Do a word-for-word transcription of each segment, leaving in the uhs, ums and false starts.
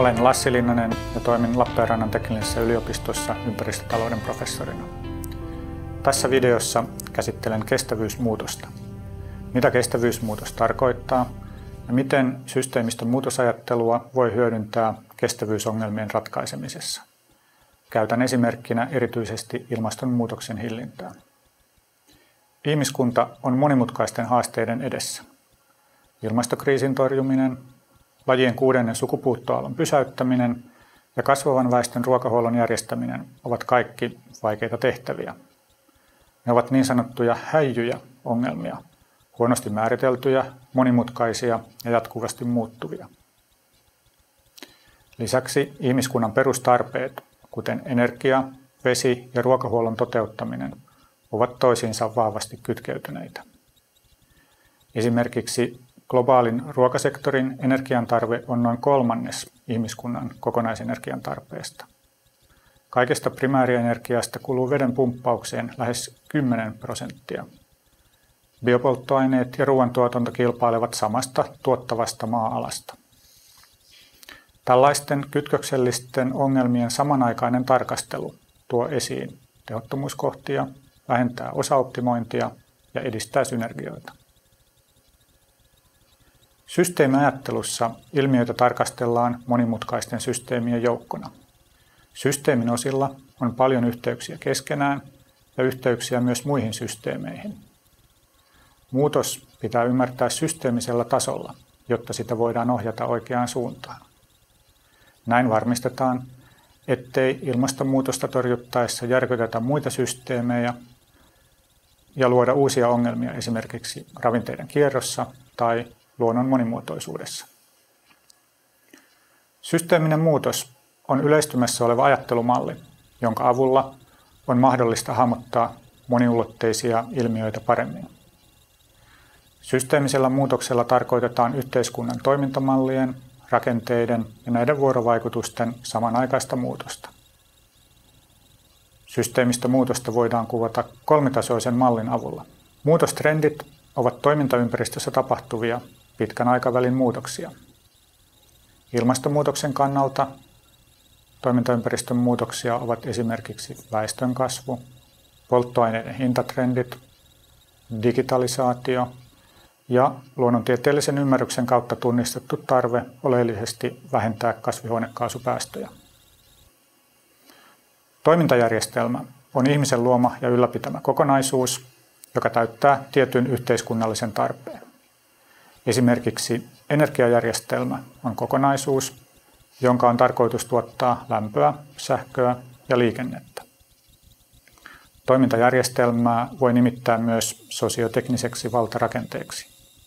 Olen Lassi Linnanen ja toimin Lappeenrannan teknillisessä yliopistossa ympäristötalouden professorina. Tässä videossa käsittelen kestävyysmuutosta. Mitä kestävyysmuutos tarkoittaa ja miten systeemistön muutosajattelua voi hyödyntää kestävyysongelmien ratkaisemisessa. Käytän esimerkkinä erityisesti ilmastonmuutoksen hillintää. Ihmiskunta on monimutkaisten haasteiden edessä. Ilmastokriisin torjuminen, lajien kuudennen sukupuuttoaallon pysäyttäminen ja kasvavan väestön ruokahuollon järjestäminen ovat kaikki vaikeita tehtäviä. Ne ovat niin sanottuja häijyjä ongelmia, huonosti määriteltyjä, monimutkaisia ja jatkuvasti muuttuvia. Lisäksi ihmiskunnan perustarpeet, kuten energia, vesi ja ruokahuollon toteuttaminen, ovat toisiinsa vahvasti kytkeytyneitä. Esimerkiksi globaalin ruokasektorin energiantarve on noin kolmannes ihmiskunnan kokonaisenergian tarpeesta. Kaikesta primäärienergiasta kuluu veden pumppaukseen lähes kymmenen prosenttia. Biopolttoaineet ja ruoantuotanto kilpailevat samasta tuottavasta maa-alasta. Tällaisten kytköksellisten ongelmien samanaikainen tarkastelu tuo esiin tehottomuuskohtia, vähentää osaoptimointia ja edistää synergioita. Systeemiajattelussa ilmiöitä tarkastellaan monimutkaisten systeemien joukkona. Systeemin osilla on paljon yhteyksiä keskenään ja yhteyksiä myös muihin systeemeihin. Muutos pitää ymmärtää systeemisellä tasolla, jotta sitä voidaan ohjata oikeaan suuntaan. Näin varmistetaan, ettei ilmastonmuutosta torjuttaessa järkytetä muita systeemejä ja luoda uusia ongelmia esimerkiksi ravinteiden kierrossa tai luonnon monimuotoisuudessa. Systeeminen muutos on yleistymässä oleva ajattelumalli, jonka avulla on mahdollista hahmottaa moniulotteisia ilmiöitä paremmin. Systeemisellä muutoksella tarkoitetaan yhteiskunnan toimintamallien, rakenteiden ja näiden vuorovaikutusten samanaikaista muutosta. Systeemistä muutosta voidaan kuvata kolmitasoisen mallin avulla. Muutostrendit ovat toimintaympäristössä tapahtuvia pitkän aikavälin muutoksia. Ilmastonmuutoksen kannalta toimintaympäristön muutoksia ovat esimerkiksi väestönkasvu, polttoaineiden hintatrendit, digitalisaatio ja luonnontieteellisen ymmärryksen kautta tunnistettu tarve oleellisesti vähentää kasvihuonekaasupäästöjä. Toimintajärjestelmä on ihmisen luoma ja ylläpitämä kokonaisuus, joka täyttää tietyn yhteiskunnallisen tarpeen. Esimerkiksi energiajärjestelmä on kokonaisuus, jonka on tarkoitus tuottaa lämpöä, sähköä ja liikennettä. Toimintajärjestelmää voi nimittää myös sosiotekniseksi valtarakenteeksi.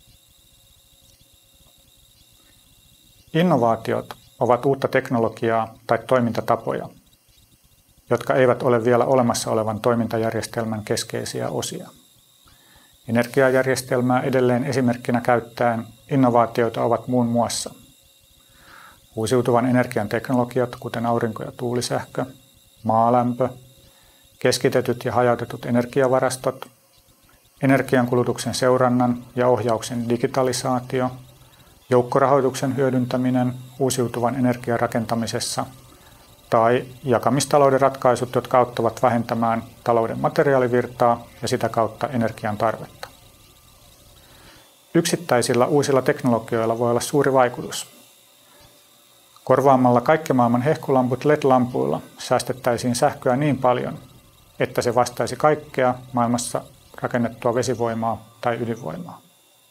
Innovaatiot ovat uutta teknologiaa tai toimintatapoja, jotka eivät ole vielä olemassa olevan toimintajärjestelmän keskeisiä osia. Energiajärjestelmää edelleen esimerkkinä käyttäen innovaatioita ovat muun muassa uusiutuvan energian teknologiat, kuten aurinko- ja tuulisähkö, maalämpö, keskitetyt ja hajautetut energiavarastot, energiankulutuksen seurannan ja ohjauksen digitalisaatio, joukkorahoituksen hyödyntäminen uusiutuvan energian rakentamisessa tai jakamistalouden ratkaisut, jotka auttavat vähentämään talouden materiaalivirtaa ja sitä kautta energian tarvetta. Yksittäisillä uusilla teknologioilla voi olla suuri vaikutus. Korvaamalla kaikki maailman hehkulamput L E D-lampuilla säästettäisiin sähköä niin paljon, että se vastaisi kaikkea maailmassa rakennettua vesivoimaa tai ydinvoimaa.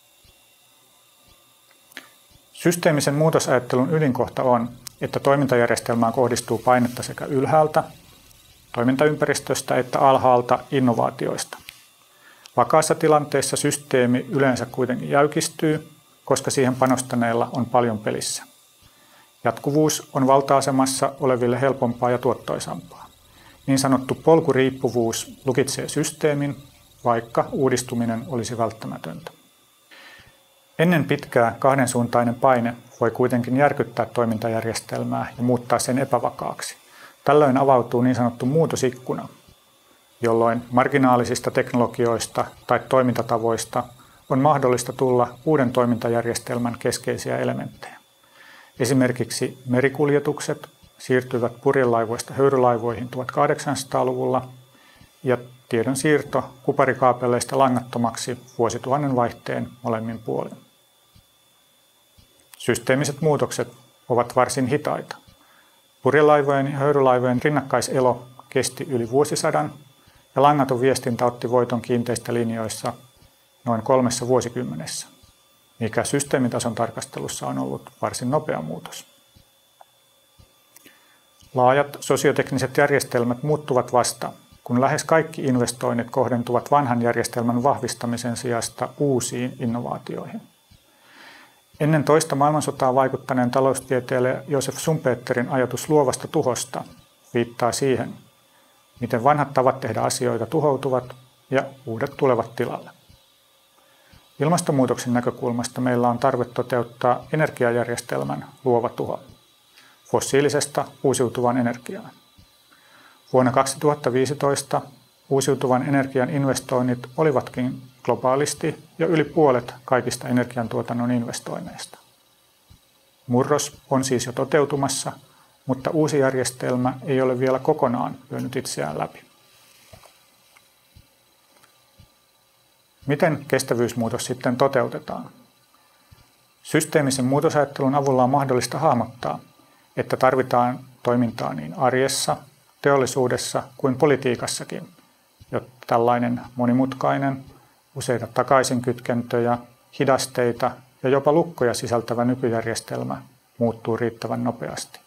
Systeemisen muutosajattelun ydinkohta on, että toimintajärjestelmään kohdistuu painetta sekä ylhäältä, toimintaympäristöstä, että alhaalta, innovaatioista. Vakaassa tilanteessa systeemi yleensä kuitenkin jäykistyy, koska siihen panostaneilla on paljon pelissä. Jatkuvuus on valta-asemassa oleville helpompaa ja tuottoisampaa. Niin sanottu polkuriippuvuus lukitsee systeemin, vaikka uudistuminen olisi välttämätöntä. Ennen pitkää kahdensuuntainen paine voi kuitenkin järkyttää toimintajärjestelmää ja muuttaa sen epävakaaksi. Tällöin avautuu niin sanottu muutosikkuna, jolloin marginaalisista teknologioista tai toimintatavoista on mahdollista tulla uuden toimintajärjestelmän keskeisiä elementtejä. Esimerkiksi merikuljetukset siirtyivät purjelaivoista höyrylaivoihin tuhatkahdeksansataaluvulla ja tiedon siirto kuparikaapeleista langattomaksi vuosituhannen vaihteen molemmin puolin. Systeemiset muutokset ovat varsin hitaita. Purjelaivojen ja höyrylaivojen rinnakkaiselo kesti yli vuosisadan ja langaton viestintä otti voiton kiinteistä linjoissa noin kolmessa vuosikymmenessä, mikä systeemitason tarkastelussa on ollut varsin nopea muutos. Laajat sosiotekniset järjestelmät muuttuvat vasta, kun lähes kaikki investoinnit kohdentuvat vanhan järjestelmän vahvistamisen sijasta uusiin innovaatioihin. Ennen toista maailmansotaa vaikuttaneen taloustieteilijä Joseph Schumpeterin ajatus luovasta tuhosta viittaa siihen, miten vanhat tavat tehdä asioita tuhoutuvat ja uudet tulevat tilalle. Ilmastonmuutoksen näkökulmasta meillä on tarve toteuttaa energiajärjestelmän luova tuho fossiilisesta uusiutuvaan energiaan. Vuonna kaksituhattaviisitoista uusiutuvan energian investoinnit olivatkin globaalisti jo yli puolet kaikista energiantuotannon investoinneista. Murros on siis jo toteutumassa, mutta uusi järjestelmä ei ole vielä kokonaan lyönyt itseään läpi. Miten kestävyysmuutos sitten toteutetaan? Systeemisen muutosajattelun avulla on mahdollista hahmottaa, että tarvitaan toimintaa niin arjessa, teollisuudessa kuin politiikassakin, jotta tällainen monimutkainen, useita takaisinkytkentöjä, hidasteita ja jopa lukkoja sisältävä nykyjärjestelmä muuttuu riittävän nopeasti.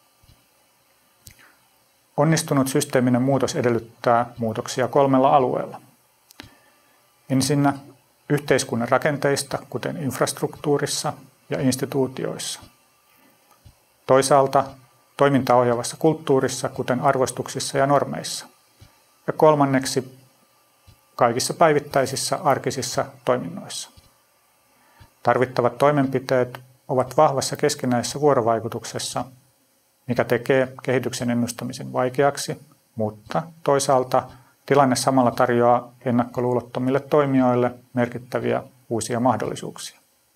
Onnistunut systeeminen muutos edellyttää muutoksia kolmella alueella. Ensinnä yhteiskunnan rakenteista, kuten infrastruktuurissa ja instituutioissa. Toisaalta toimintaa ohjaavassa kulttuurissa, kuten arvostuksissa ja normeissa. Ja kolmanneksi kaikissa päivittäisissä arkisissa toiminnoissa. Tarvittavat toimenpiteet ovat vahvassa keskinäisessä vuorovaikutuksessa, mikä tekee kehityksen ennustamisen vaikeaksi, mutta toisaalta tilanne samalla tarjoaa ennakkoluulottomille toimijoille merkittäviä uusia mahdollisuuksia.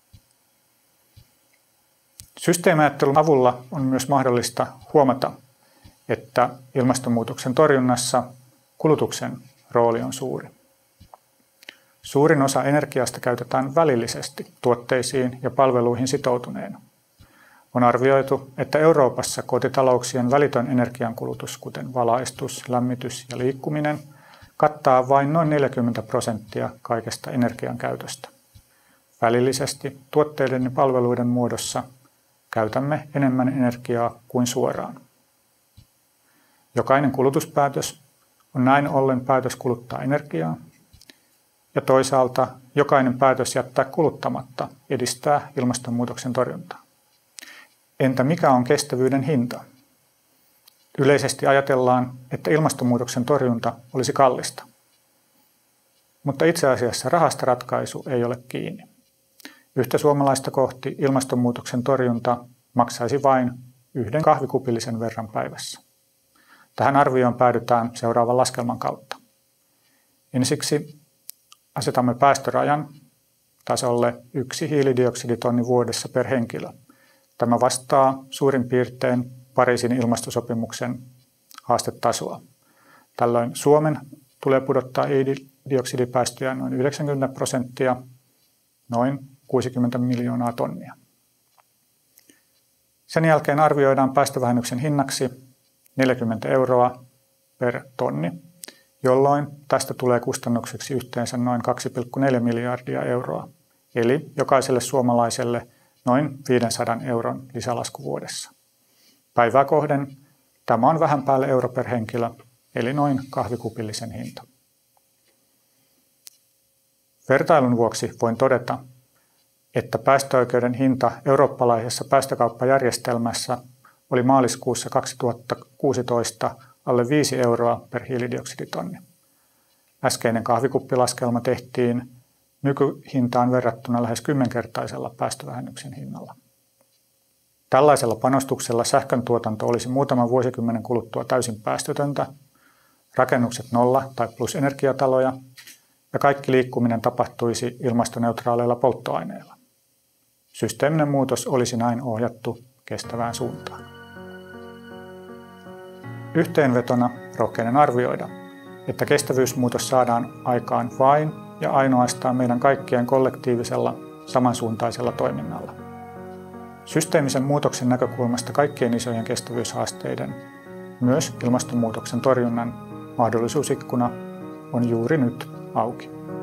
Systeemiajattelun avulla on myös mahdollista huomata, että ilmastonmuutoksen torjunnassa kulutuksen rooli on suuri. Suurin osa energiasta käytetään välillisesti tuotteisiin ja palveluihin sitoutuneena. On arvioitu, että Euroopassa kotitalouksien välitön energiankulutus, kuten valaistus, lämmitys ja liikkuminen, kattaa vain noin neljäkymmentä prosenttia kaikesta energian käytöstä. Välillisesti tuotteiden ja palveluiden muodossa käytämme enemmän energiaa kuin suoraan. Jokainen kulutuspäätös on näin ollen päätös kuluttaa energiaa, ja toisaalta jokainen päätös jättää kuluttamatta edistää ilmastonmuutoksen torjuntaa. Entä mikä on kestävyyden hinta? Yleisesti ajatellaan, että ilmastonmuutoksen torjunta olisi kallista. Mutta itse asiassa rahasta ratkaisu ei ole kiinni. Yhtä suomalaista kohti ilmastonmuutoksen torjunta maksaisi vain yhden kahvikupillisen verran päivässä. Tähän arvioon päädytään seuraavan laskelman kautta. Ensiksi asetamme päästörajan tasolle yksi hiilidioksiditonni vuodessa per henkilö. Tämä vastaa suurin piirtein Pariisin ilmastosopimuksen haastetasoa. Tällöin Suomen tulee pudottaa hiilidioksidipäästöjä noin yhdeksänkymmentä prosenttia, noin kuusikymmentä miljoonaa tonnia. Sen jälkeen arvioidaan päästövähennyksen hinnaksi neljäkymmentä euroa per tonni, jolloin tästä tulee kustannukseksi yhteensä noin kaksi pilkku neljä miljardia euroa, eli jokaiselle suomalaiselle noin viisisataa euron lisälasku vuodessa. Päivää kohden tämä on vähän päälle euro per henkilö, eli noin kahvikupillisen hinta. Vertailun vuoksi voin todeta, että päästöoikeuden hinta eurooppalaisessa päästökauppajärjestelmässä oli maaliskuussa kaksituhattakuusitoista alle viisi euroa per hiilidioksiditonni. Äskeinen kahvikuppilaskelma tehtiin nykyhintaan verrattuna lähes kymmenkertaisella päästövähennyksen hinnalla. Tällaisella panostuksella sähköntuotanto olisi muutaman vuosikymmenen kuluttua täysin päästötöntä, rakennukset nolla- tai plusenergiataloja ja kaikki liikkuminen tapahtuisi ilmastoneutraaleilla polttoaineilla. Systeeminen muutos olisi näin ohjattu kestävään suuntaan. Yhteenvetona rohkeinen arvioida, että kestävyysmuutos saadaan aikaan vain ja ainoastaan meidän kaikkien kollektiivisella samansuuntaisella toiminnalla. Systeemisen muutoksen näkökulmasta kaikkien isojen kestävyyshaasteiden, myös ilmastonmuutoksen torjunnan mahdollisuusikkuna on juuri nyt auki.